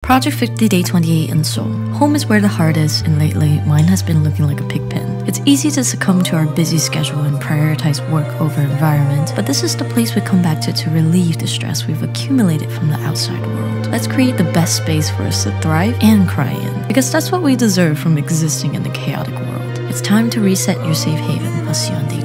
Project 50 Day 28 in Seoul. Home is where the heart is, and lately, mine has been looking like a pig pen. It's easy to succumb to our busy schedule and prioritize work over environment, but this is the place we come back to relieve the stress we've accumulated from the outside world. Let's create the best space for us to thrive and cry in, because that's what we deserve from existing in the chaotic world. It's time to reset your safe haven. I'll see you on day